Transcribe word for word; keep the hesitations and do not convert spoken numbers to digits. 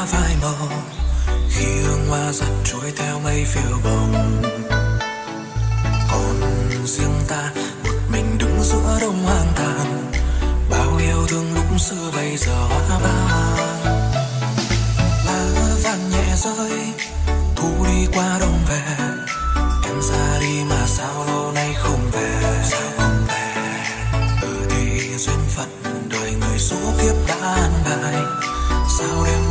phai màu khi hương hoa giật trôi theo mây phiêu bồng. Còn riêng ta một mình đứng giữa đông hoang tàn, bao yêu thương lúc xưa bây giờ hóa vàng. Lá vàng nhẹ rơi, thu đi qua đông về, em ra đi mà sao lâu nay không về, sao không về. Ừ thì duyên phận đời người số kiếp đã an bài, sao đêm